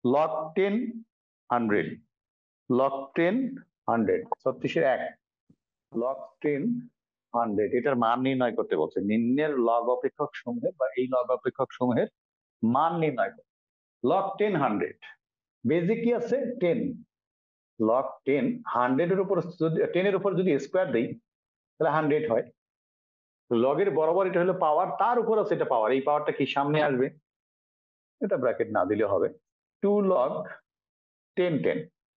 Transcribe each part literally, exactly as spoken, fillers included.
Log ten hundred, log ten hundred, ছত্রিশের এক, log ten hundred, এটার মান নির্ণয় করতে বলছে। নিম্নের লগ অপেক্ষক সমূহের বা এই লগ অপেক্ষক সমূহের মান নির্ণয় করতে। লগ টেন হান্ড্রেড, বেজে কি আছে টেন, লগ টেন হান্ড্রেডের উপর যদি টেনের উপর যদি স্কোয়ার দিই তাহলে হান্ড্রেড হয়। লগের বরাবর এটা হলো পাওয়ার, তার উপর আছে এটা পাওয়ার, এই পাওয়ারটা কি সামনে আসবে, এটা ব্র্যাকেট না দিলে হবে টু লগ টেন টেন।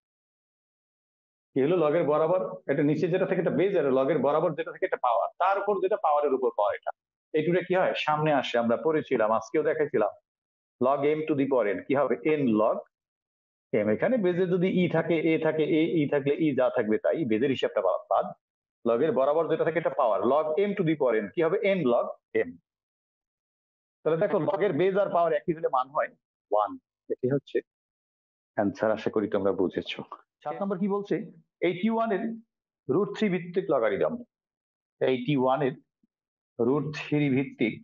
কি হলো লগের বরাবর, এটা নিচে যেটা থেকে এটা বেজ, আর লগের বরাবর যেটা থেকে এটা পাওয়ার, তার উপর যেটা পাওয়ারের উপর পাওয়ার, এটা এইটুকু কি হয় সামনে আসে, আমরা পড়েছিলাম আজকেও দেখাইছিলাম। Log M to the power N কি হবে এন লগ এম। এখানে বেজে যদি ই থাকে এ থাকে এ ই থাকলে ই যা থাকবে তাই, বেজের হিসাবটা বাদ। লগের বরাবর যেটা থাকে এটা power, log M to the power N কি হবে এন লগ এম। তাহলে দেখো লগের বেজ আর পাওয়ার একই হলে মান হয় ওয়ান। এটি হচ্ছে অ্যান্সার, আশা করি তোমরা বুঝেছো। সাত নম্বর কি বলছে, এইটি ওয়ান এর রুট থ্রি ভিত্তিক লগারিদম, এইটি ওয়ান এর রুট থ্রি ভিত্তিক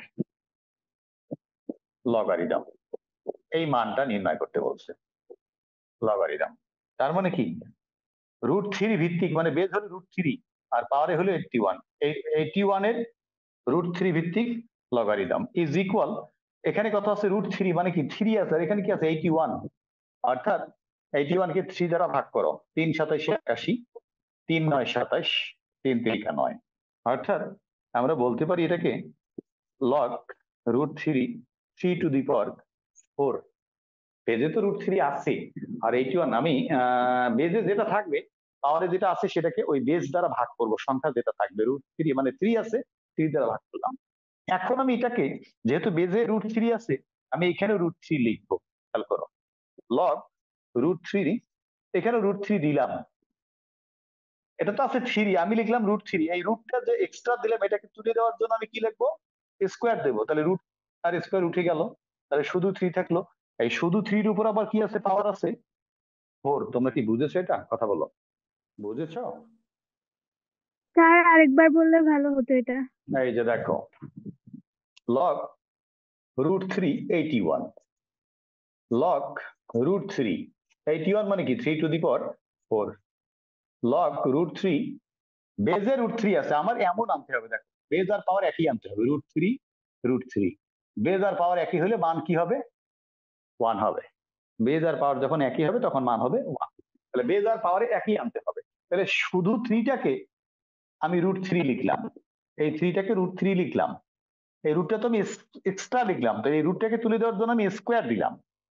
লগারিদম, এই মানটা নির্ণয় করতে বলছে। লগারিদম তার মানে কি, রুট থ্রি ভিত্তিক মানে বেজ হলো রুট থ্রি আর পাওয়ারে হলো এইটি ওয়ান, এই এইটি ওয়ান এর রুট থ্রি ভিত্তিক লগারিদম ইজ ইকুয়াল, এখানে কথা আছে রুট থ্রি মানে কি থ্রি আছে, আর এখানে কি আছে এইটি ওয়ান, অর্থাৎ এইটি ওয়ান কে থ্রি দ্বারা ভাগ করো, তিন সাতাইশে একাশি, তিন নয় সাতাইশ, তিন তিরিকা নয়, অর্থাৎ আমরা বলতে পারি এটাকে log root three three to the power four. বেজে তো রুট থ্রি আছে আর এইটি ওয়ান, আমি বেজে যেটা থাকবে পাওয়ারে যেটা আছে সেটাকে ওই বেজ দ্বারা ভাগ করব, সংখ্যা যেটা থাকবে রুট থ্রি মানে থ্রি আছে, থ্রি দ্বারা ভাগ করলাম। এখন আমি এটাকে যেহেতু বেজে রুট থ্রি আছে আমি এখানে রুট থ্রি লিখবো, খেয়াল করো লগ রুট থ্রি, এখানে রুট থ্রি দিলাম, এটা তো আছে থ্রি, আমি লিখলাম রুট থ্রি, এই রুটটা যে এক্সট্রা দিলাম এটাকে তুলে দেওয়ার জন্য আমি কি লিখবো স্কোয়ার দেবো, তাহলে রুট আর স্কোয়ার উঠে গেল, তাহলে শুধু থ্রি থাকলো। এই শুধু থ্রির উপর আবার কি আছে পাওয়ার আছে ফোর। তোমরা কি বুঝেছো এটা, কথা বলো বুঝেছো? স্যার আরেকবার বললে ভালো হতো এটা। এই যে দেখো log root three eighty one, log root three eighty one মানে কি three to the power four, log root three বেজে রুট থ্রি আছে, আমার এমন আনতে হবে, দেখো বেজ আর পাওয়ার একই আনতে হবে, root three root three, base আর পাওয়ার একই হলে মান কি হবে ওয়ান হবে, বেজ আর পাওয়ার যখন একই হবে তখন মান হবে ওয়ান, তাহলে বেজ আর পাওয়ারে একই আনতে হবে। তাহলে শুধু থ্রিটাকে আমি রুট থ্রি লিখলাম, এই থ্রিটাকে রুট থ্রি লিখলাম, এই রুটটা তো আমি এক্সট্রা লিখলাম, তো এই রুটটাকে তুলে দেওয়ার জন্য আমি স্কোয়ার দিলাম,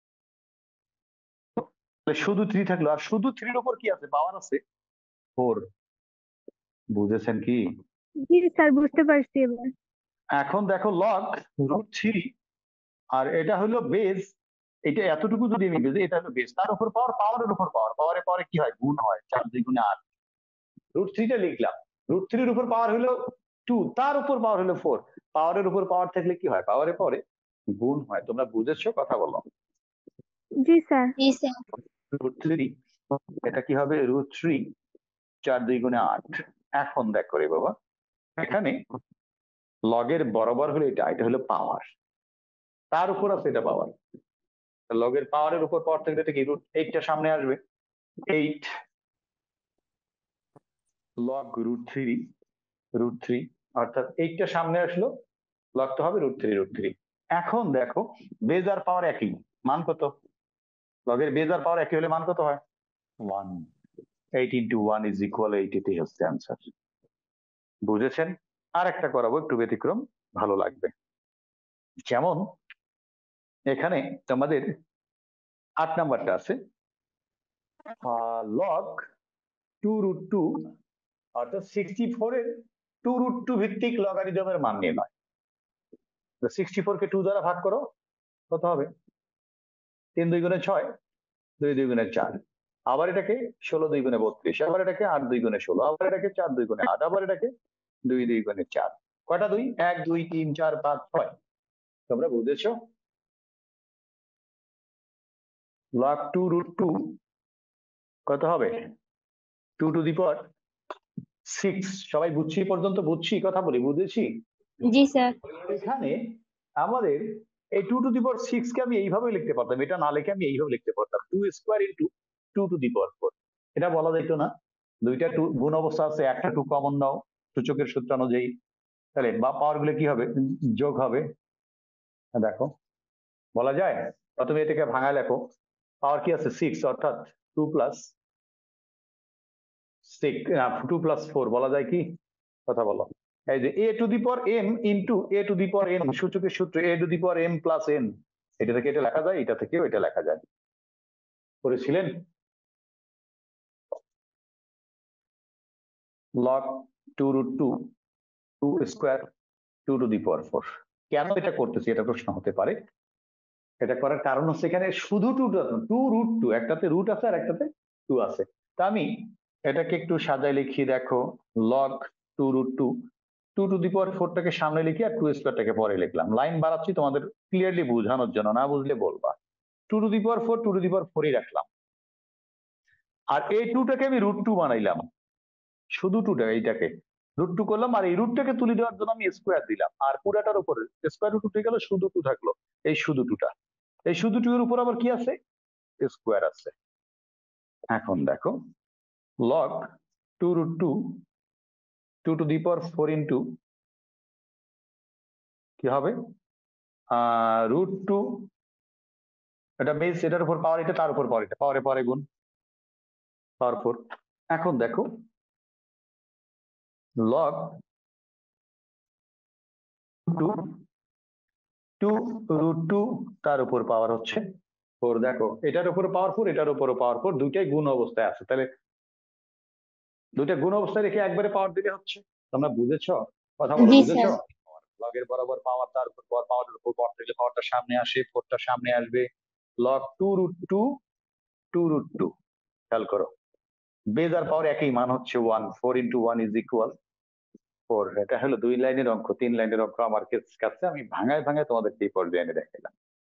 শুধু থ্রি থাকলো, আর শুধু থ্রির উপর কি আছে পাওয়ার আছে ফোর। বুঝেছেন কি? জি স্যার বুঝতে পারছি এবার। এখন দেখো লগ রুট থ্রি আর এটা হলো বেজ, এটা এতটুকু যদি আমি বেজ, এটা হলো বেজ, তার উপর পাওয়ার, পাওয়ারের উপর পাওয়ার, পাওয়ারে পাওয়ারে কি হয় গুণ হয়, চার দুই গুণে আট, রুট থ্রিটা লিখলাম, রুট থ্রির উপর পাওয়ার হলো টু, তার উপর পাওয়ার হলো ফোর, পাওয়ারের উপর পাওয়ার থাকলে কি হয় পাওয়ারে পাওয়ারে গুণ হয়। তোমরা বুঝেছো, কথা বলো। জি স্যার। জি স্যার। রুট থ্রি, এটা কি হবে রুট থ্রি চার দুই গুণে আট। এখন দেখো রে বাবা, এখানে লগের বরাবর হলো এটা, এটা হলো পাওয়ার, তার উপর আছে এটা পাওয়ার, লগের পাওয়ারের উপর পাওয়ার থাকলে এটা কি রুট এইটটা সামনে আসবে, eight log root three root three, অর্থাৎ এইটটা সামনে আসলো, লগটা হবে রুট থ্রি রুট থ্রি। এখন দেখো বেজ আর পাওয়ার একই, মান কত, লগের বেজ আর পাওয়ার একই হলে মান কত হয় one, eight into one is equal eight, এটাই হচ্ছে অ্যান্সার। বুঝেছেন? আর একটা করাবো একটু ব্যতিক্রম, ভালো লাগবে। যেমন এখানে তোমাদের আট নাম্বারটা আছে লগ টু রুট টু, অর্থাৎ সিক্সটি ফোর এর টু রুট টু ভিত্তিক লগারিদমের মান নির্ণয়। সিক্সটি ফোর কে টু দ্বারা ভাগ করো, কত হবে তিন দুই গুণে ছয়, দুই দুই গুণে চার, আবার এটাকে ষোলো দুই গুণে বত্রিশ, আবার এটাকে আট দুই গুণে ষোলো, আবার এটাকে চার দুই গুণে আট, আবার এটাকে দুই দুই গুণে চার, কয়টা দুই এক দুই তিন চার পাঁচ ছয়। তোমরা বুঝেছো? লগ টু রুট টু কত হবে two to the power six. সবাই বুঝছি পর্যন্ত, বুঝছি কথা বলি, বুঝেছি? জি স্যার। এখানে আমাদের এই two to the power six কে আমি এইভাবে লিখতে পারতাম, এটা না লিখে আমি এইভাবে লিখতে পারতাম two square into two to the power four. এটা বলা যেত না? দুইটা টু গুণ অবস্থা আছে, একটা টু কমন নাও সূচকের সূত্র অনুযায়ী, তাহলে বা পাওয়ার গুলো কি হবে, যোগ হবে। দেখো বলা যায়, প্রথমে এটাকে ভাঙায় লেখো, পাওয়ার কি আছে সিক্স, অর্থাৎ two plus six two plus four বলা যায় কি, কথা বলো। এই যে A to the power M into A to the power N, সূচকের সূত্র A to the power M plus N, এটা থেকে এটা লেখা যায়, এটা থেকেও এটা লেখা যায়। করেছিলেন? Log two root two two square two to the power four. কেন এটা করতেছি, এটা প্রশ্ন হতে পারে। এটা করার কারণ হচ্ছে এখানে শুধু টু টু রুট টু, একটাতে রুট আছে আর একটাতে টু আছে। তা আমি এটাকে একটু সাজায় লিখি, দেখো log two root two two to the power ফোরটাকে সামনে লিখি আর টু স্কোয়ারটাকে পরে লিখলাম। লাইন বাড়াচ্ছি তোমাদের ক্লিয়ারলি বোঝানোর জন্য, না বুঝলে বলবা। Two to the power four two to the power ফোরই রাখলাম, আর এই টুটাকে আমি রুট টু বানাইলাম, শুধু টুটা এইটাকে রুট টু করলাম, আর এই রুটটাকে তুলে দেওয়ার জন্য আমি স্কোয়ার দিলাম, আর পুরাটার উপরে স্কোয়ার রুট উঠে গেল, শুধু টু থাকলো। এই শুধু টুটা, এই শুধু টু এর উপর আবার কি আছে, স্কোয়ার আছে। এখন দেখো log two root two two to the power four into কি হবে রুট টু, এটা বেস, এটার উপর পাওয়ার এটা, তার উপর পাওয়ার এটা, পাওয়ারে পাওয়ারে গুণ পাওয়ার ফোর। এখন দেখো log two two root two তার উপর পাওয়ার হচ্ছে ফোর। দেখো এটার উপর পাওয়ার ফোর, এটার উপরও পাওয়ার ফোর, দুইটাই গুণ অবস্থায় আছে, তাহলে দুইটা গুণ অবস্থায় রেখে একবারে পাওয়ার দিলে হচ্ছে। তোমরা বুঝেছো? কথা বলো, জি বুঝেছো? স্যার। লগের বরাবর পাওয়ার, তার উপর পাওয়ার, পাওয়ারের উপর পাওয়ার দিলে পাওয়ারটা সামনে আসে, ফোরটা সামনে আসবে। Log two root two two root two, খেয়াল করো বেজ আর পাওয়ার একই মান হচ্ছে one, four into one is equal four. এটা হলো দুই লাইনের অঙ্ক, তিন লাইনের অঙ্ক আমার কাছে আমি ভাঙায় ভাঙায় তোমাদেরকে এই পর্যায়ে এনে দেখাইলাম।